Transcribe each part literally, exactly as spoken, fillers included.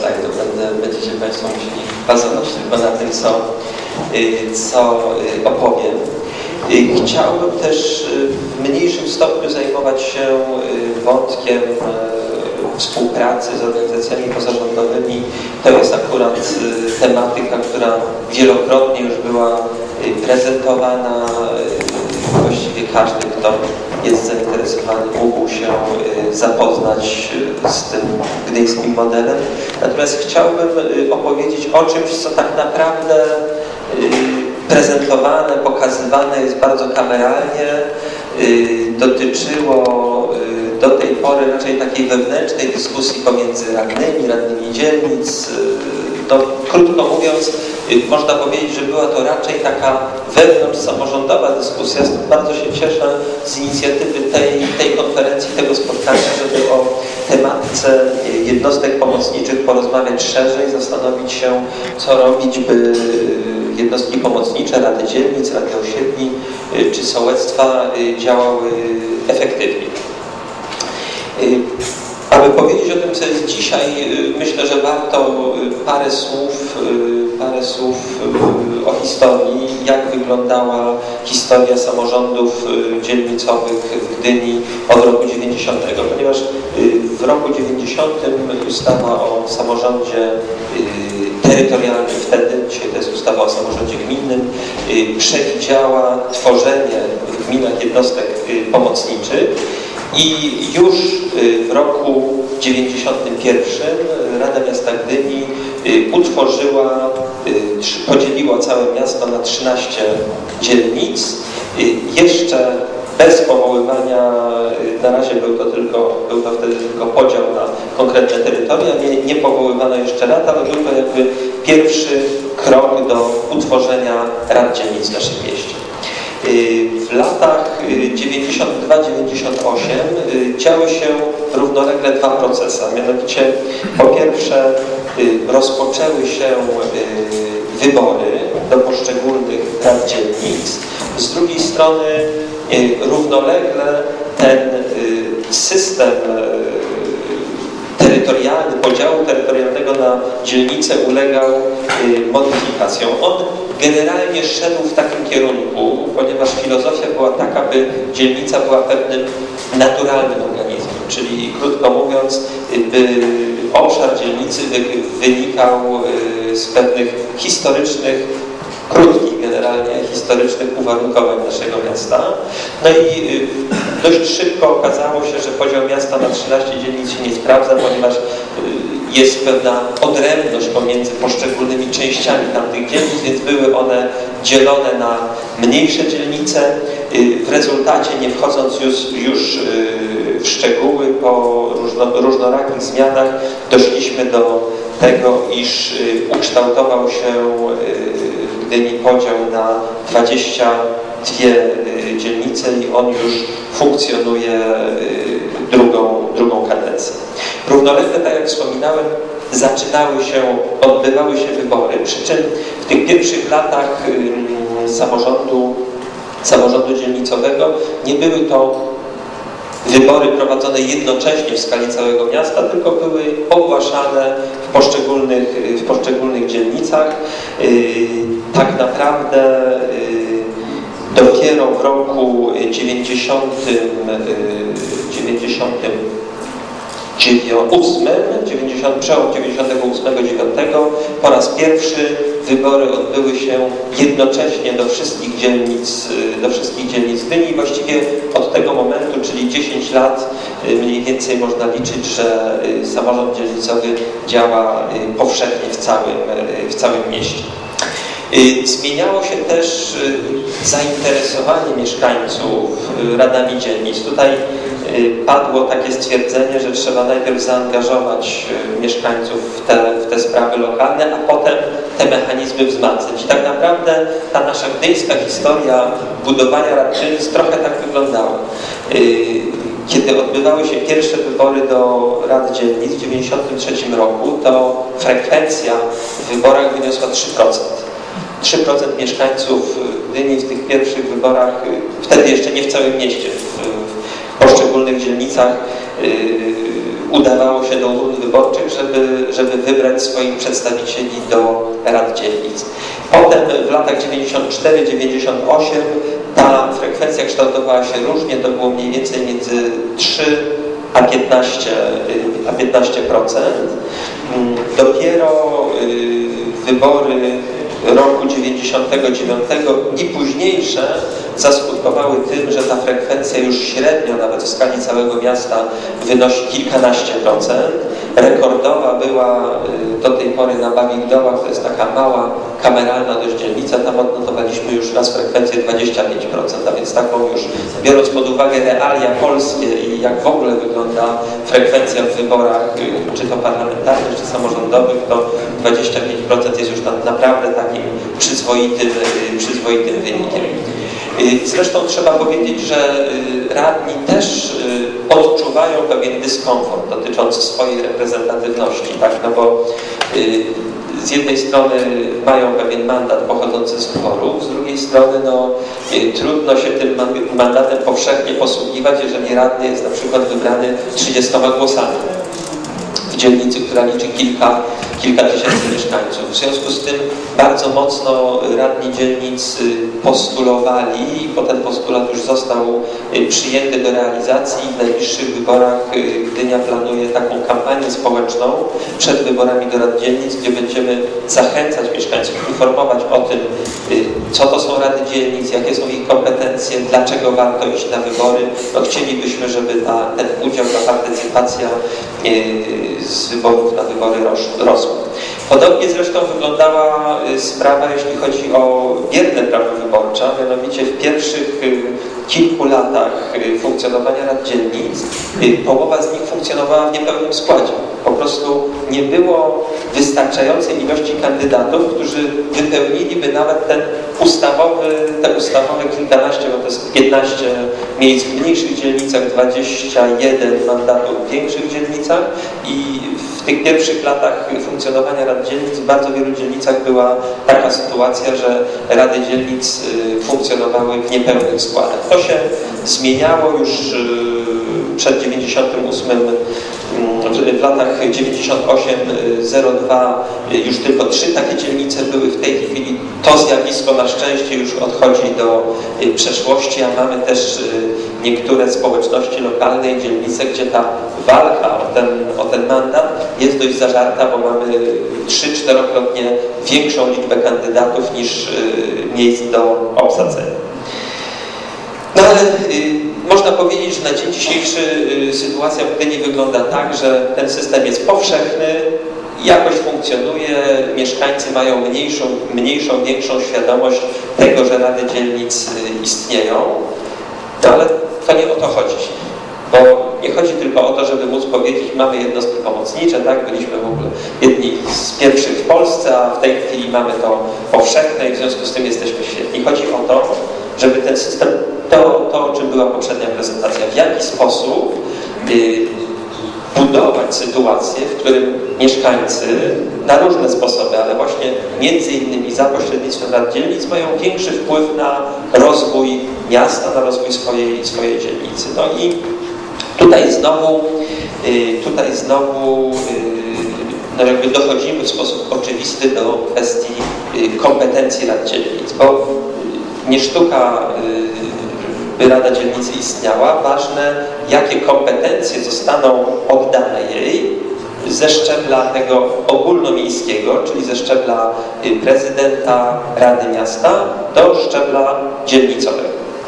slajdów. Będę, będziecie Państwo musieli bazować tylko na tym, co, co opowiem. Chciałbym też w mniejszym stopniu zajmować się wątkiem współpracy z organizacjami pozarządowymi. To jest akurat tematyka, która wielokrotnie już była prezentowana. Właściwie każdy, kto jest zainteresowany, mógł się zapoznać z tym gdyńskim modelem. Natomiast chciałbym opowiedzieć o czymś, co tak naprawdę prezentowane, pokazywane jest bardzo kameralnie, dotyczyło do tej pory raczej takiej wewnętrznej dyskusji pomiędzy radnymi, radnymi dzielnic. No, krótko mówiąc, można powiedzieć, że była to raczej taka wewnątrz samorządowa dyskusja. Stąd bardzo się cieszę z inicjatywy tej, tej konferencji, tego spotkania, żeby o tematyce jednostek pomocniczych porozmawiać szerzej, zastanowić się, co robić, by jednostki pomocnicze, rady dzielnic, rady osiedli czy sołectwa działały efektywnie. Aby powiedzieć o tym, co jest dzisiaj, myślę, że warto parę słów, parę słów o historii, jak wyglądała historia samorządów dzielnicowych w Gdyni od roku dziewięćdziesiątego, ponieważ w roku dziewięćdziesiątym ustawa o samorządzie terytorialnym wtedy, dzisiaj to jest ustawa o samorządzie gminnym, przewidziała tworzenie w gminach jednostek pomocniczych. I już w roku dziewięćdziesiątym pierwszym Rada Miasta Gdyni utworzyła, podzieliła całe miasto na trzynaście dzielnic. Jeszcze bez powoływania, na razie był to, tylko, był to wtedy tylko podział na konkretne terytoria, nie, nie powoływano jeszcze rad, ale był to jakby pierwszy krok do utworzenia rad dzielnic w naszym mieście. W latach dziewięćdziesiątym drugim dziewięćdziesiątym ósmym działy się równolegle dwa procesy. Mianowicie po pierwsze rozpoczęły się wybory do poszczególnych rad dzielnic. Z drugiej strony równolegle ten system terytorialny, podziału terytorialnego na dzielnice ulegał modyfikacjom. On generalnie szedł w takim kierunku, ponieważ filozofia była taka, by dzielnica była pewnym naturalnym organizmem, czyli krótko mówiąc, by obszar dzielnicy wynikał z pewnych historycznych, krótkich generalnie historycznych uwarunkowań naszego miasta. No i dość szybko okazało się, że podział miasta na trzynaście dzielnic się nie sprawdza, ponieważ jest pewna odrębność pomiędzy poszczególnymi częściami tamtych dzielnic, więc były one dzielone na mniejsze dzielnice. W rezultacie, nie wchodząc już, już w szczegóły, po różno, różnorakich zmianach doszliśmy do tego, iż ukształtował się w Gdyni podział na dwadzieścia dwie dzielnice i on już funkcjonuje drugą, drugą kadencję. Równolegle, tak jak wspominałem, zaczynały się, odbywały się wybory, przy czym w tych pierwszych latach samorządu, samorządu dzielnicowego nie były to wybory prowadzone jednocześnie w skali całego miasta, tylko były ogłaszane w poszczególnych, w poszczególnych dzielnicach. Tak naprawdę dopiero w roku dziewięćdziesiątym ósmym, przełom dziewięćdziesiątego ósmego do dziewiątego po raz pierwszy wybory odbyły się jednocześnie do wszystkich dzielnic, do wszystkich dzielnic Gdyni i właściwie od tego momentu, czyli dziesięć lat, mniej więcej można liczyć, że samorząd dzielnicowy działa powszechnie w całym, w całym mieście. Zmieniało się też zainteresowanie mieszkańców radami dzielnic. Tutaj padło takie stwierdzenie, że trzeba najpierw zaangażować mieszkańców w te, w te sprawy lokalne, a potem te mechanizmy wzmacniać. I tak naprawdę ta nasza gdyńska historia budowania rad dzielnic trochę tak wyglądała. Kiedy odbywały się pierwsze wybory do rad dzielnic w tysiąc dziewięćset dziewięćdziesiątym trzecim roku, to frekwencja w wyborach wyniosła trzy procent. trzy procent mieszkańców Gdyni w tych pierwszych wyborach, wtedy jeszcze nie w całym mieście, w, w poszczególnych dzielnicach udawało się do urn wyborczych, żeby, żeby wybrać swoich przedstawicieli do rad dzielnic. Potem w latach dziewięćdziesiąt cztery dziewięćdziesiąt osiem ta frekwencja kształtowała się różnie, to było mniej więcej między trzy a piętnaście procent. Dopiero wybory roku dziewięćdziesiątego dziewiątego i późniejsze zaskutkowały tym, że ta frekwencja już średnio, nawet w skali całego miasta, wynosi kilkanaście procent. Rekordowa była do tej pory na Bawigdołach, to jest taka mała, kameralna dość dzielnica, tam odnotowaliśmy już raz frekwencję dwadzieścia pięć procent, a więc taką już, biorąc pod uwagę realia polskie i jak w ogóle wygląda frekwencja w wyborach, czy to parlamentarnych, czy samorządowych, to dwadzieścia pięć procent jest już naprawdę takim przyzwoitym, przyzwoitym wynikiem. Zresztą trzeba powiedzieć, że radni też odczuwają pewien dyskomfort dotyczący swojej reprezentatywności, tak? No bo z jednej strony mają pewien mandat pochodzący z wyborów, z drugiej strony no, trudno się tym mandatem powszechnie posługiwać, jeżeli radny jest na przykład wybrany trzydziestoma głosami w dzielnicy, która liczy kilka, kilka tysięcy mieszkańców. W związku z tym bardzo mocno radni dzielnic postulowali, bo ten postulat już został przyjęty do realizacji. W najbliższych wyborach Gdynia planuje taką kampanię społeczną przed wyborami do rad dzielnic, gdzie będziemy zachęcać mieszkańców, informować o tym, co to są rady dzielnic, jakie są ich kompetencje, dlaczego warto iść na wybory. No, chcielibyśmy, żeby ta, ten udział, ta partycypacja z wyborów na wybory rosła. Podobnie zresztą wyglądała sprawa, jeśli chodzi o bierne prawo wyborcze, a mianowicie w pierwszych kilku latach funkcjonowania rad dzielnic połowa z nich funkcjonowała w niepełnym składzie. Po prostu nie było wystarczającej ilości kandydatów, którzy wypełniliby nawet ten ustawowy, te ustawowe kilkanaście, bo to jest piętnaście miejsc w mniejszych dzielnicach, dwadzieścia jeden mandatów w większych dzielnicach i w tych pierwszych latach funkcjonowania rad dzielnic w bardzo wielu dzielnicach była taka sytuacja, że rady dzielnic funkcjonowały w niepełnych składach. To się zmieniało już przed dziewięćdziesiątym ósmym, w latach dziewięćdziesiąt osiem zero dwa już tylko trzy takie dzielnice były. W tej chwili to zjawisko na szczęście już odchodzi do przeszłości, a mamy też niektóre społeczności lokalne i dzielnice, gdzie ta walka o ten, o ten mandat jest dość zażarta, bo mamy trzy czterokrotnie większą liczbę kandydatów niż miejsc do obsadzenia. No ale y, można powiedzieć, że na dzień dzisiejszy y, sytuacja w Gdyni wygląda tak, że ten system jest powszechny, jakoś funkcjonuje, mieszkańcy mają mniejszą, mniejszą, większą świadomość tego, że rady dzielnic y, istnieją, no ale to nie o to chodzi. Bo nie chodzi tylko o to, żeby móc powiedzieć, mamy jednostki pomocnicze, tak? Byliśmy w ogóle jedni z pierwszych w Polsce, a w tej chwili mamy to powszechne i w związku z tym jesteśmy świetni. Chodzi o to, żeby ten system, to, to o czym była poprzednia prezentacja, w jaki sposób y, budować sytuację, w którym mieszkańcy na różne sposoby, ale właśnie między innymi za pośrednictwem rad dzielnic mają większy wpływ na rozwój miasta, na rozwój swojej, swojej dzielnicy. No i tutaj znowu, y, tutaj znowu y, no jakby dochodzimy w sposób oczywisty do kwestii y, kompetencji rad dzielnic, bo nie sztuka, by Rada Dzielnicy istniała, ważne, jakie kompetencje zostaną oddane jej ze szczebla tego ogólnomiejskiego, czyli ze szczebla prezydenta Rady Miasta do szczebla dzielnicowego.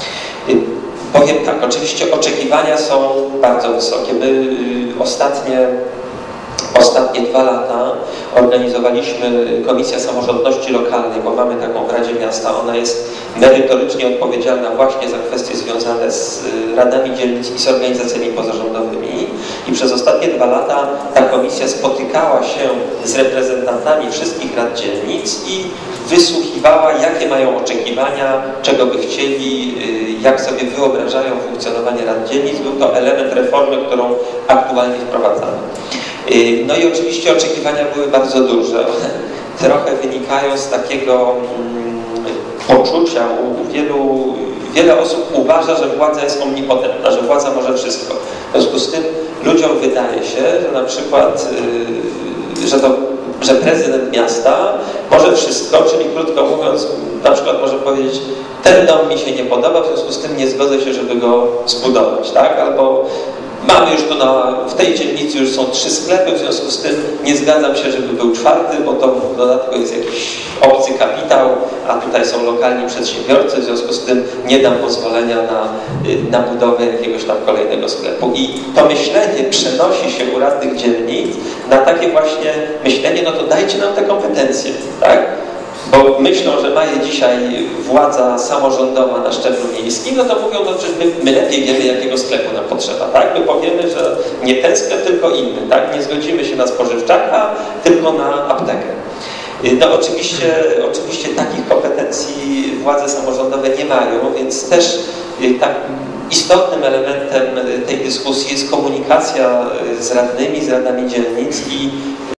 Powiem tak, oczywiście oczekiwania są bardzo wysokie. My ostatnie Ostatnie dwa lata organizowaliśmy Komisja Samorządności Lokalnej, bo mamy taką w Radzie Miasta. Ona jest merytorycznie odpowiedzialna właśnie za kwestie związane z radami dzielnic i z organizacjami pozarządowymi. I przez ostatnie dwa lata ta komisja spotykała się z reprezentantami wszystkich rad dzielnic i wysłuchiwała, jakie mają oczekiwania, czego by chcieli, jak sobie wyobrażają funkcjonowanie rad dzielnic. Był to element reformy, którą aktualnie wprowadzamy. No i oczywiście oczekiwania były bardzo duże. One trochę wynikają z takiego mm, poczucia u wielu, wiele osób uważa, że władza jest omnipotentna, że władza może wszystko. W związku z tym ludziom wydaje się, że na przykład, że, to, że prezydent miasta może wszystko, czyli krótko mówiąc, na przykład może powiedzieć, ten dom mi się nie podoba, w związku z tym nie zgodzę się, żeby go zbudować, tak? Albo mamy już tu na, w tej dzielnicy już są trzy sklepy, w związku z tym nie zgadzam się, żeby był czwarty, bo to w dodatku jest jakiś obcy kapitał, a tutaj są lokalni przedsiębiorcy, w związku z tym nie dam pozwolenia na, na budowę jakiegoś tam kolejnego sklepu. I to myślenie przenosi się u radnych dzielnic na takie właśnie myślenie, no to dajcie nam te kompetencje, tak? Bo myślą, że ma je dzisiaj władza samorządowa na szczeblu miejskim, no to mówią, no przecież my, my lepiej wiemy, jakiego sklepu nam potrzeba, tak? My powiemy, że nie ten sklep, tylko inny, tak? Nie zgodzimy się na spożywczaka, tylko na aptekę. No oczywiście, oczywiście takich kompetencji władze samorządowe nie mają, więc też tak istotnym elementem tej dyskusji jest komunikacja z radnymi, z radami dzielnic i